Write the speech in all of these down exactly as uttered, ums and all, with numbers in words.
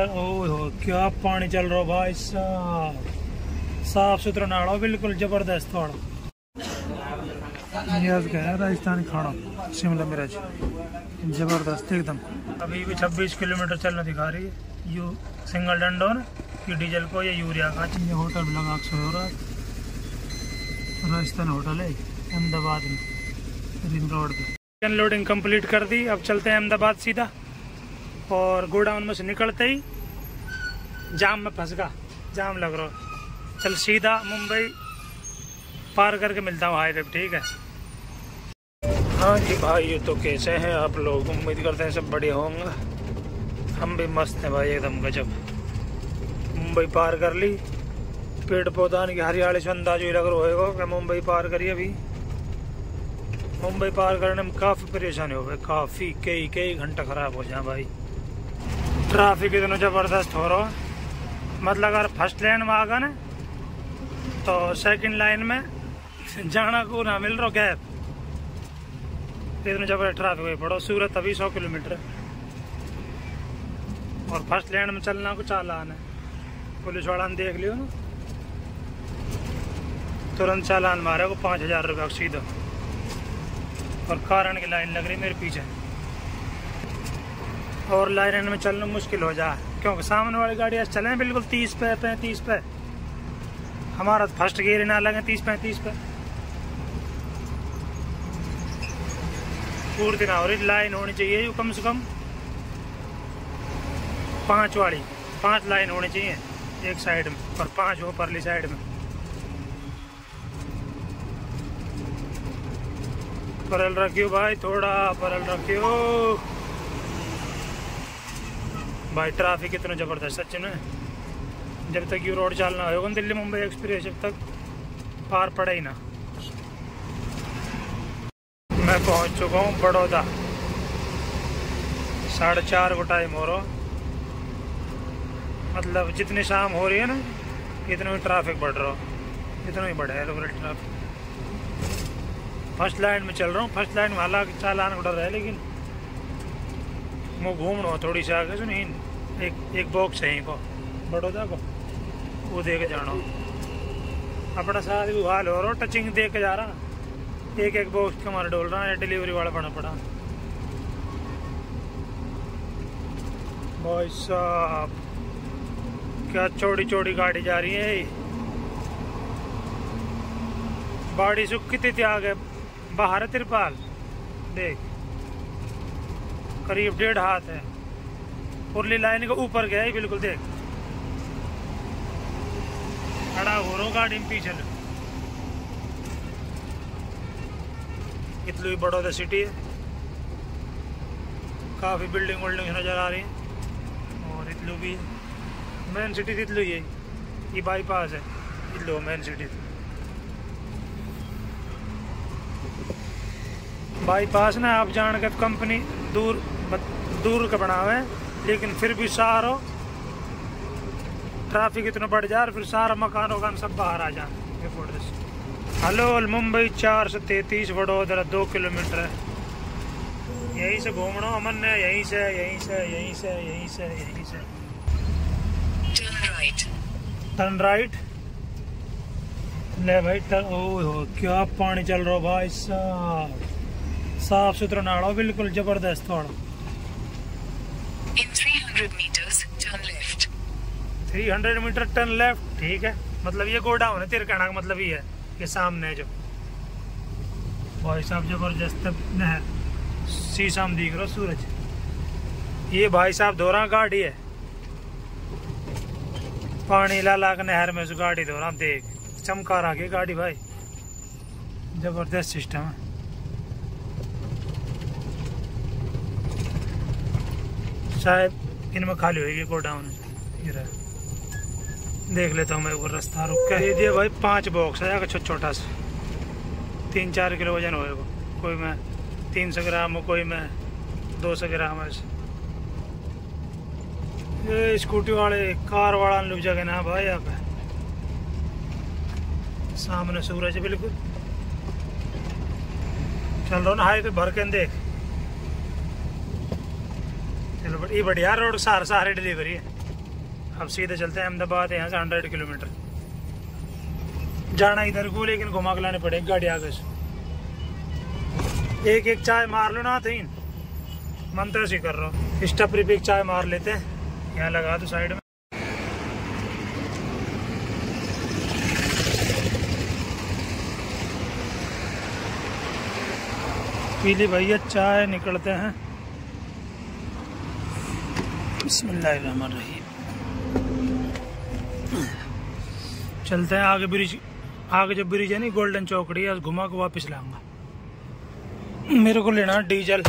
ओह क्या पानी चल रहा भाई साहब, साफ सुथरा नाड़ा बिल्कुल जबरदस्त थोड़ा। राजस्थानी खाना शिमला मिर्च जबरदस्त एकदम। अभी भी छब्बीस किलोमीटर चलना दिखा रही है। यू सिंगल डंडो ना कि डीजल को या यूरिया का। ये होटल में लगा सो रहा है, राजस्थान होटल है अहमदाबाद में रिंग रोड पे। अनलोडिंग कंप्लीट कर दी, अब चलते हैं अहमदाबाद सीधा। और गोडाउन में से निकलते ही जाम में फंस गया, जाम लग रहा। चल सीधा मुंबई पार करके मिलता हूँ हाईवे पे, ठीक है। हाँ जी भाई, ये तो कैसे हैं आप लोग? उम्मीद करते हैं सब बढ़िया होंगे। हम भी मस्त हैं भाई, एकदम गजब। मुंबई पार कर ली, पेड़ पौधा की हरियाली से अंदाज ही लग रहा होगा कि मुंबई पार करी। अभी मुंबई पार करने में काफ़ी परेशानी हो गई, काफ़ी कई कई घंटा खराब हो जाए भाई। ट्रैफिक इतना ज़बरदस्त हो रहा है, मतलब अगर फर्स्ट लाइन में आ गया ना तो सेकंड लाइन में जाना को ना मिल रहा गैप। इतना जबरदस्त ट्रैफिक हुई पड़ो। सूरत अभी सौ किलोमीटर और फर्स्ट लाइन में चलना को चालान है। पुलिस वाला ने देख लियो ना, तुरंत चालान मारे को पाँच हजार रुपये सीधा। और कारण की लाइन लग रही मेरे पीछे, और लाइन में चलना मुश्किल हो जाए क्योंकि सामने वाली गाड़ियाँ चलें बिल्कुल तीस पे पैंतीस पे। हमारा तो फर्स्ट गियर ना लगे तीस पैंतीस पे। पूरी ना हो रही, लाइन होनी चाहिए कम से कम पांच वाली, पांच लाइन होनी चाहिए एक साइड में और पांच वो परली साइड में। परल रखियो भाई, थोड़ा परल रखियो भाई। ट्रैफिक इतना जबरदस्त सच में। जब तक यू रोड चलना होगा दिल्ली मुंबई एक्सप्रेस, जब तक पार पड़े ही ना। मैं पहुंच चुका हूँ बड़ौदा, साढ़े चार को टाइम हो रहा। मतलब जितनी शाम हो रही है ना इतना ही ट्रैफिक बढ़ रहा, इतना ही बढ़ा है लोकल ट्रैफिक। फर्स्ट लाइन में चल रहा हूँ, फर्स्ट लाइन में हालांकि चालान को डर है, लेकिन मैं घूम रहा हूँ थोड़ी सी आगे सुनी। एक एक बॉक्स है को बड़ौदा को, वो दे के जाना। अपना साथ भी हाल हो रहा, टचिंग दे के जा रहा। एक एक बॉक्स के हमारे डोल रहा है, डिलीवरी वाला बना पड़ा भाई साहब। क्या चौड़ी चौड़ी गाड़ी जा रही है। बाड़ी सुख कितनी थी आगे बाहर है तिरपाल देख, करीब डेढ़ हाथ है। उरली लाइन के ऊपर गया है बिल्कुल, देख खड़ा हो रहा गाड़ी में पीछे। इतलू ही बड़ौदा सिटी है, काफ़ी बिल्डिंग विल्डिंग नज़र आ रही है। और इतलू भी मेन सिटी इतलू ही है, ये बाईपास है इतलू मेन सिटी। बाईपास ना आप जान के कंपनी दूर दूर का बना हुआ है, लेकिन फिर भी सारो ट्रैफिक इतना बढ़ जा रहा, फिर सारा मकान वकान सब बाहर आ जाए। हेलो मुंबई चार सौ तैतीस वडोदरा दो किलोमीटर है। यहीं से घूमना अमन है, यहीं से यहीं से यहीं से यहीं से यहीं से टर्न राइट, टर्न राइट ले भाई। टर्न ओह क्या पानी चल रहा भाई साहब, साफ सुथरा नाड़ा बिल्कुल जबरदस्त थोड़ा। In three hundred meters turn left, तीन सौ मीटर टर्न लेफ्ट, ठीक है। मतलब ये गोडाउन है तेरे कहना का मतलब ये है कि सामने है जो भाई साहब जबरदस्त नहर, शीशा में दिख रहा सूरज। ये भाई साहब धो रहा गाड़ी है, पानी ला ला के नहर में से गाड़ी धो रहा, देख चमका रहा के गाड़ी भाई, जबरदस्त सिस्टम है। शायद इनमें खाली होगी गोडाउन, ये रहा। देख लेता हूँ मैं वो रास्ता रुक के। दे दिया भाई पांच बॉक्स है छोटा छोटा सा, तीन चार किलो वजन होएगा। कोई में तीन सौ ग्राम हो, कोई में दो सौ ग्राम है। ये स्कूटी वाले कार वाला लुक जगह ना भाई, यहाँ पे सामने सूरज है बिल्कुल। चल रहा ना हाईवे भर के देख। चलो ये बढ़िया रोड, सारे सारे डिलीवरी है। अब सीधे चलते हैं अहमदाबाद, यहाँ से हंड्रेड किलोमीटर जाना इधर को, लेकिन घुमा के लाने पड़ेगी गाड़ी आगे से। एक एक चाय मार लो ना तीन, मन तो ऐसे कर रहा हूँ। स्टपरी पे एक चाय मार लेते हैं, यहाँ लगा दो साइड में। पीली भैया चाय, निकलते हैं। बिस्मिल्लाहिर्रहमानिर्रहीम। चलते हैं आगे ब्रिज, आगे जो ब्रिज है नहीं गोल्डन चौकड़ी है, घुमा के वापस लाऊंगा। मेरे को लेना डीजल,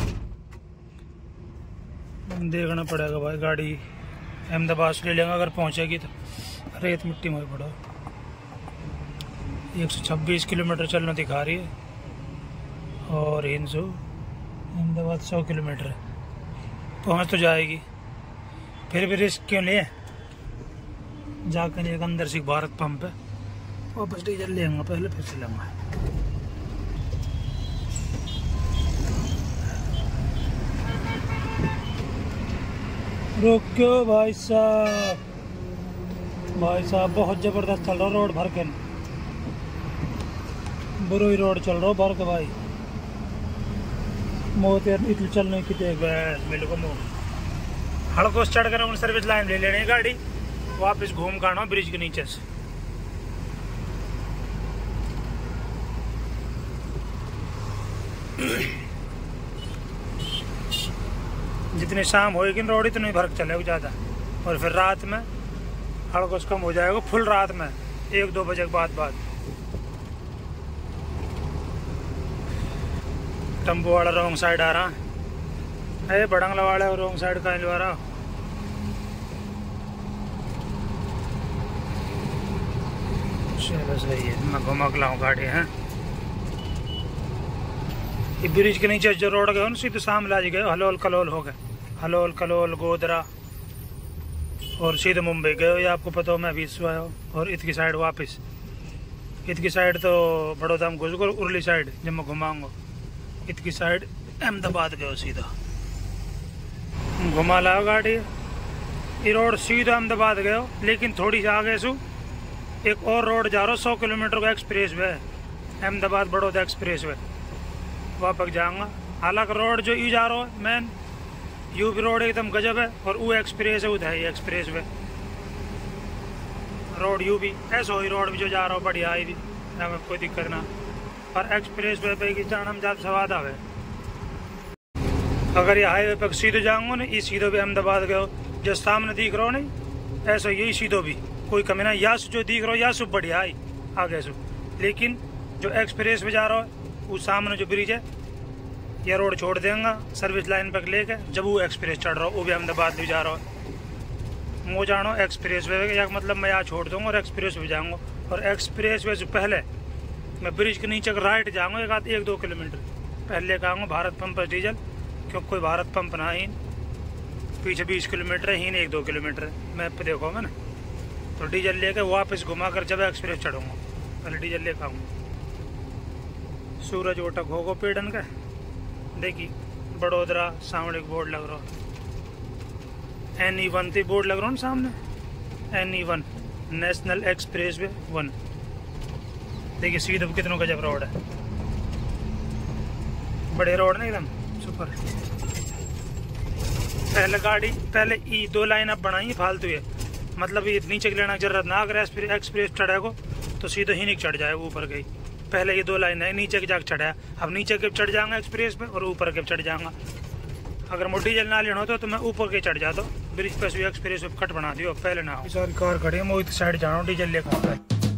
देखना पड़ेगा भाई। गाड़ी अहमदाबाद से ले लेंगे अगर पहुंचेगी तो। रेत मिट्टी में पड़ा। एक सौ छब्बीस किलोमीटर चलना दिखा रही है और हिंसू अहमदाबाद सौ किलोमीटर है। पहुंच तो जाएगी, फिर भी रिस्क क्यों लिए। जाकर एक अंदर से भारत पंप है, वापस डीजल लेंगे पहले, फिर से लेंगे। रुको भाई साहब, भाई साहब बहुत जबरदस्त चल रहा रोड भर के, बुरो ही रोड चल रहा भर के भाई। मोत इतनी चलने की मेरे को मोह हड़कोस चढ़ कर उन सर्विस लाइन ले लेने गाड़ी, वापस घूम कर आना ब्रिज के नीचे से। जितनी शाम होएगी रोड इतनी भर चलेगा ज़्यादा, और फिर रात में हड़कोस कम हो जाएगा, फुल रात में एक दो बजे के बाद बाद। टम्पो वाला रॉन्ग साइड आ रहा है, बड़ंगला वाला रॉन्ग साइड का आ रहा। चलो सही है, मैं घुमा के लाऊं गाड़ी है। ये ब्रिज के नीचे जो रोड गए सीधे सामने आज गए, हलोल कलोल हो गए, हलोल कलोल गोदरा और सीधे मुंबई गए। ये आपको पता हो, मैं अभी आया हूँ। और इत की साइड वापस, इत की साइड तो बड़ौदा में घुस गो, उर्ली साइड जब मैं घुमाऊंगा। इत की साइड अहमदाबाद गए सीधा, घुमा लाओ गाड़ी। ये रोड सीधा अहमदाबाद गए, लेकिन थोड़ी सी आगे सु एक और रोड जा रहा, सौ किलोमीटर का expressway, Ahmedabad Baroda expressway, वापस जाऊंगा। हालांकि रोड जो यू जा रहा है मेन यू भी रोड एकदम गजब है, और वो एक्सप्रेस है उधर ये एक्सप्रेस वे रोड यू भी ऐसा ही रोड भी जो जा रहा हो बढ़िया है भी, हमें कोई दिक्कत ना। पर एक्सप्रेस वे पे की जाना में ज़्यादा स्वाद आवे। अगर ये हाईवे पर सीधे जाऊंगा ना, ये सीधो भी अहमदाबाद गए, जो सामने दिख रहा हो नहीं ऐसा यही सीधो भी कोई कमी ना। या जो दिख रहा हो या सु बढ़िया है आगे सु, लेकिन जो एक्सप्रेस में जा रहा है वो सामने जो ब्रिज है, यह रोड छोड़ देंगे सर्विस लाइन पर लेके, जब वो एक्सप्रेस चढ़ रहा हो वो भी अहमदाबाद भी जा रहा है। मो जानो एक्सप्रेस वे या मतलब मैं यहाँ छोड़ दूँगा और एक्सप्रेस वे जाऊँगा। और एक्सप्रेस वे से पहले मैं ब्रिज के नीचे राइट जाऊँगा, एक आध एक दो किलोमीटर पहले कहूँगा भारत पंप पर डीजल, क्योंकि कोई भारत पंप ना ही पीछे बीस किलोमीटर है, ही एक दो किलोमीटर है, मैप पे देखो मैंने। तो डीजल लेके वापस घुमा कर जब एक्सप्रेस चढ़ूँगा, पहले डीजल लेकर आऊँगा। सूरज ओटक होगा पेड़न का, देखिए बड़ोदरा सामने एक बोर्ड लग रहा, एन ई वन थी बोर्ड लग रहा ना सामने, N E one national expressway one. देखिए सीधे कितनों गजब रोड है, बड़े रोड ना एकदम सुपर। पहले गाड़ी पहले ई दो लाइन अब बनाई फालतू है, मतलब ये नीचे की लेना जरूरत ना। अगर एक्सप्रेस चढ़ेगा तो सीधे ही नहीं चढ़ जाएगा ऊपर गई। पहले ये दो लाइन है नीचे के जाकर चढ़ाया, अब नीचे के चढ़ जाऊंगा एक्सप्रेस पे और ऊपर के चढ़ जाऊंगा। अगर मैं डीजल ना लेना होता तो मैं ऊपर के चढ़ जाता, ब्रिज पे से एक्सप्रेस पे कट बना दियो पहले ना। सारी कार खड़ी है, मैं इस साइड जा रहा हूँ डीजल लेकर।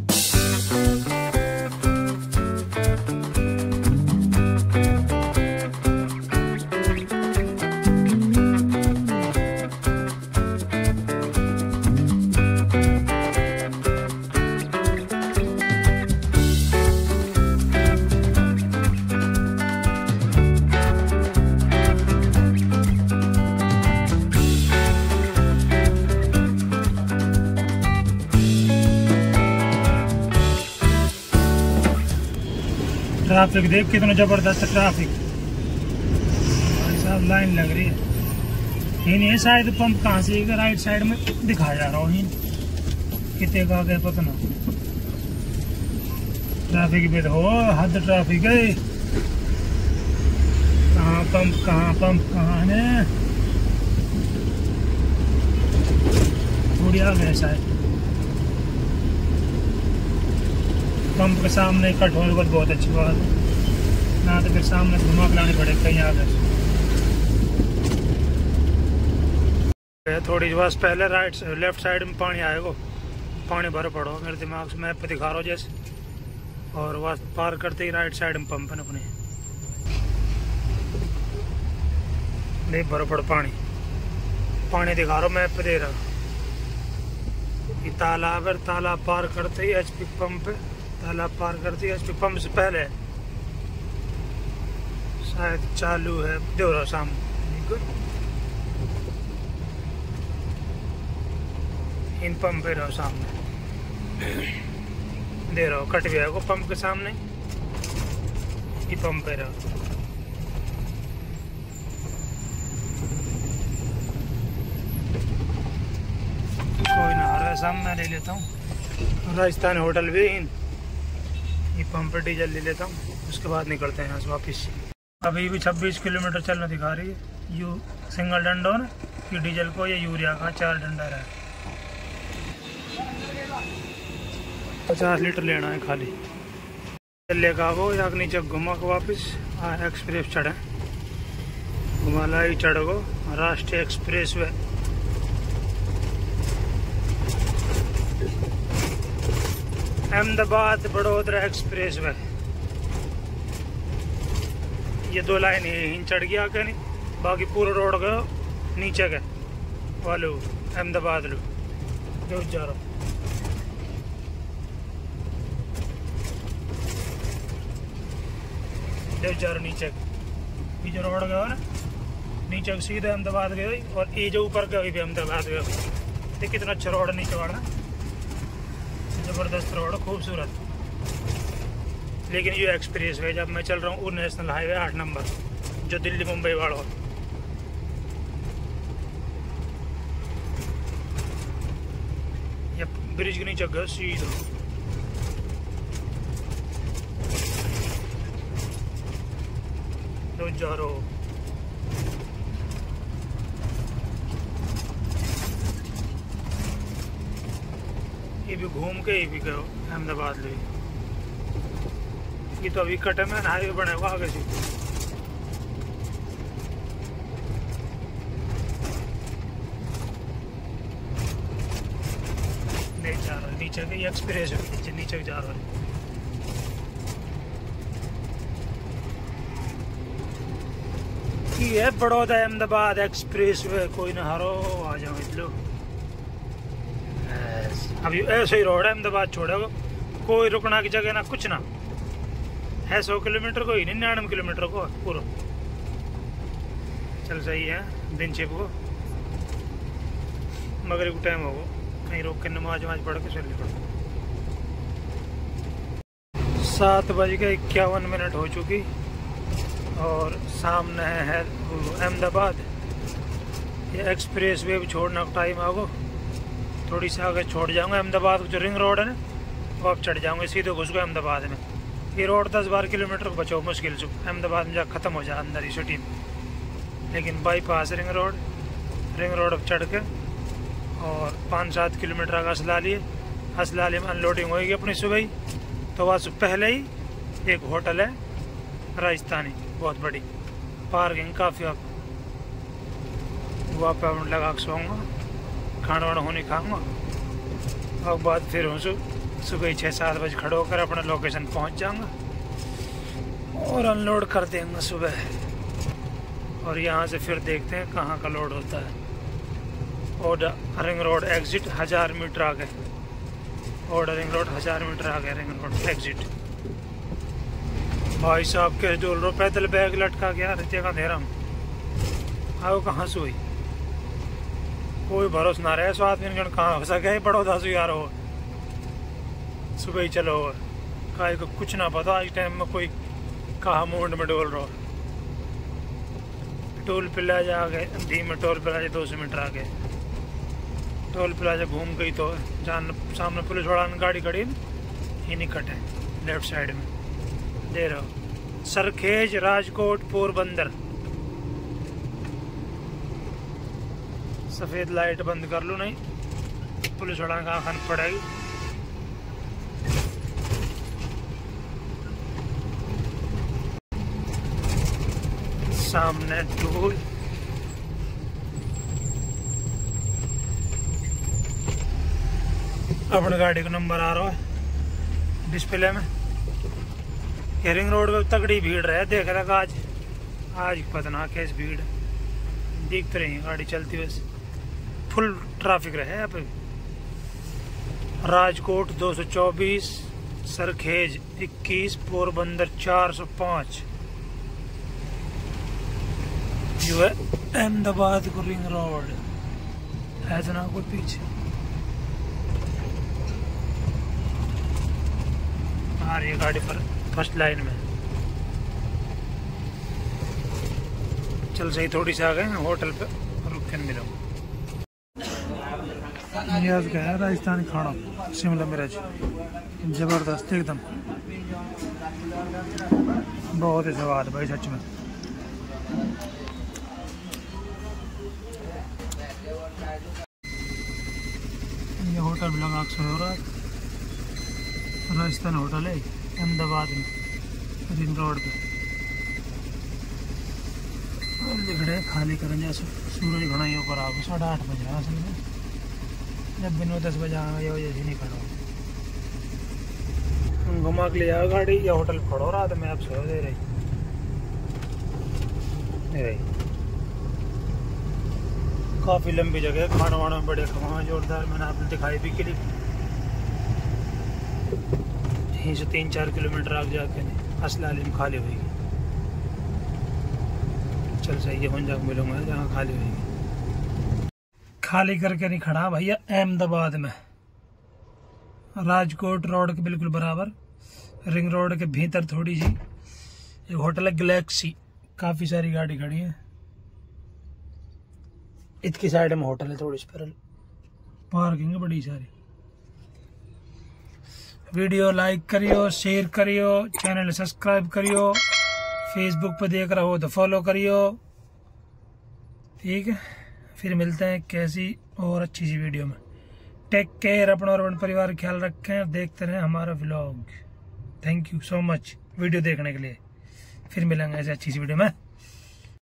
ट्रैफिक देख कितना जबरदस्त ट्रैफिक, भाई साहब लाइन लग रही है। ये शायद पंप कहाँ से राइट साइड में दिखाया जा रहा हूँ कितने का गए पता ना। ट्रैफिक में हो हद ट्रैफिक है। कहाँ पंप कहाँ पंप कहाँ है। थोड़ी आ गए शायद पंप के सामने कट होने पर बहुत अच्छी बात है ना, तो फिर सामने घुमा के लाने पड़ेगा कहीं आ गए। थोड़ी बस पहले राइट लेफ्ट साइड में पानी आएगा, पानी भर पड़ो मेरे दिमाग से मैप पे दिखा रहा हूँ जैसे, और बस पार करते ही राइट साइड में पंप है अपने नहीं भर पड़ो पानी पानी दिखा रहा हूँ मैप पे दे रहा। ये तालाब है, तालाब पार करते ही एचपी पंप है, तालाब पार करते ही एचपी पंप से पहले शायद चालू है दे रहा सामने। इन पंप पे रहो सामने दे रहा हो कट भी आएगा पंप के सामने ये पंप पे रहो। कोई ना आ रहा है सामने, मैं ले लेता हूँ राजस्थान होटल भी इन ये पंप पे डीजल ले लेता हूँ, उसके बाद निकलते हैं यहाँ से वापिस। अभी भी छब्बीस किलोमीटर चलना दिखा रही है। यू सिंगल डंडा ना कि डीजल को या यूरिया का चार डंडा रहा है। पचास लीटर लेना है खाली। लेकर आओ या नीचे घुमा के वापिस एक्सप्रेस चढ़े घुमाला ही चढ़ गो राष्ट्रीय एक्सप्रेस वे। अहमदाबाद बड़ोदरा एक्सप्रेस वे ये दो लाइन ही चढ़ गया क्या नहीं, बाकी पूरा रोड का नीचे का वालो अहमदाबाद लो जो जा रहा हूँ। जा रहा नीचे ये जो रोड गया ना नीचे सीधे अहमदाबाद गए और ये जो ऊपर गए भी अहमदाबाद गए। ये कितना अच्छा रोड नीचे वाला जबरदस्त रोड खूबसूरत। लेकिन ये एक्सप्रेस वे जब मैं चल रहा हूँ वो नेशनल हाईवे आठ नंबर जो दिल्ली मुंबई वाला हो। ये ब्रिज के नीचे गए सीधा तो जा रहा हो। ये भी घूम के ही भी गए अहमदाबाद ले। ये तो अभी कटे में हाईवे बनेगा आगे से। नहीं जा रहा नीचे के एक्सप्रेस नीचे नीचे जा रहा है। ये बड़ौदा अहमदाबाद एक्सप्रेस वे कोई ना हारो आ जाओ लो। अभी ऐसे ही रोड है अहमदाबाद छोड़ेगा कोई रुकना की जगह ना कुछ ना है। सौ किलोमीटर को ही निन्यानवे किलोमीटर को पूरा चल सही है दिन छिप को मगर को टाइम होगा कहीं रोक के नमाज वमाज पढ़ के चल निकल। सात बज के इक्यावन मिनट हो चुकी और सामने है अहमदाबाद। ये एक्सप्रेस वे भी छोड़ना का टाइम आगो थोड़ी सी आगे छोड़ जाऊंगा अहमदाबाद जो रिंग रोड है ना वो आप चढ़ जाऊंगे सीधे घुस गए अहमदाबाद में। ये रोड दस बारह किलोमीटर को बचाओ मुश्किल से अहमदाबाद में जा ख़त्म हो जाए अंदर ही सिटी में। लेकिन bypass ring road ring road पर चढ़ के और पाँच सात किलोमीटर आगे असलाली है। असलाली में अनलोडिंग होगी अपनी सुबह ही तो वहाँ से पहले ही एक होटल है राजस्थानी बहुत बड़ी पार्किंग काफ़ी अब वहाँ पर लगा के सोऊंगा खाना वाना होने खाऊंगा और बाद फिर हूँ सुबह छः सात बजे खड़े होकर अपना लोकेशन पहुँच जाऊंगा और अनलोड कर देंगे सुबह। और यहाँ से फिर देखते हैं कहाँ का लोड होता है। और रिंग रोड एग्जिट हज़ार मीटर आगे और रिंग रोड हज़ार मीटर आगे रिंग रोड एग्जिट। भाई साहब के जो रो पैदल बैग लटका गया रहते का अंधेरा में आओ कहाँ से हुई कोई भरोसा ना रहे। सो आदमी कहाँ हो सके बड़ौदा से यार हो सुबह ही चलो काय को कुछ ना पता इस टाइम में कोई कहाँ मूड में डोल रहा टोल प्लाजा आ गए, धीमे टोल प्लाजा दो सौ मीटर आगे। टोल प्लाजा घूम गई तो जान सामने पुलिस वाला गाड़ी खड़ी ही निकट है लेफ्ट साइड में दे रहे हो। सरखेज राजकोट पोरबंदर। सफेद लाइट बंद कर लो, नहीं पुलिस वाला का आंख पड़ेगी। सामने टोल, अपने गाड़ी का नंबर आ रहा है डिस्प्ले में। रिंग रोड पे तगड़ी भीड़ रहे, देख रहा आज आज पता ना कैसी भीड़ दिख तो रही गाड़ी चलती, बस फुल ट्रैफिक रहे यहाँ पे। राजकोट दो सौ चौबीस, सरखेज इक्कीस, पोरबंदर चार सौ पाँच। जो है अहमदाबाद को रिंग रोड है तो ना कोई पीछे आ रही है गाड़ी पर फर्स्ट लाइन में। चल सही, थोड़ी सी आ गए होटल पे रुक कर मिलो। आज गया है राजस्थानी खाना शिमला मिर्च, जबरदस्त एकदम, बहुत ही स्वाद भाई सच में। ये होटल लगा अक्सर हो रहा है, राजस्थान होटल है अहमदाबाद में रिंग रोड पे। लिखड़े खाली करें जैसे सूरज घना ही ऊपर आओ, साढ़े आठ बजे असल में, जब दिन में दस बजे आए जैसे नहीं खड़ा घुमा के ले जाओ गाड़ी या होटल खड़ो रहा तो मैं आप सो दे रही दे रही काफ़ी लंबी जगह, खाना वाना में बड़े खवा जोरदार, मैंने आपने दिखाई भी क्लिप। यहीं से तीन चार किलोमीटर आगे जाके नहीं असलाली में खाली हुई। चल सही है, हों जाकर मिलूंगा जहाँ खाली हुई। खाली करके नहीं खड़ा भैया, अहमदाबाद में राजकोट रोड के बिल्कुल बराबर, रिंग रोड के भीतर थोड़ी सी एक होटल है गैलेक्सी, काफ़ी सारी गाड़ी खड़ी है। इसकी साइड में होटल है, थोड़ी सी पर पार्किंग है बड़ी सारी। वीडियो लाइक करियो, शेयर करियो, चैनल सब्सक्राइब करियो, फेसबुक पे देख रहा हो तो फॉलो करियो। ठीक है, फिर मिलते हैं कैसी और अच्छी सी वीडियो में। टेक केयर, अपना और अपने परिवार का ख्याल रखें, देखते रहें हमारा vlog. Thank you so much video देखने के लिए, फिर मिलेंगे ऐसे अच्छी सी वीडियो में।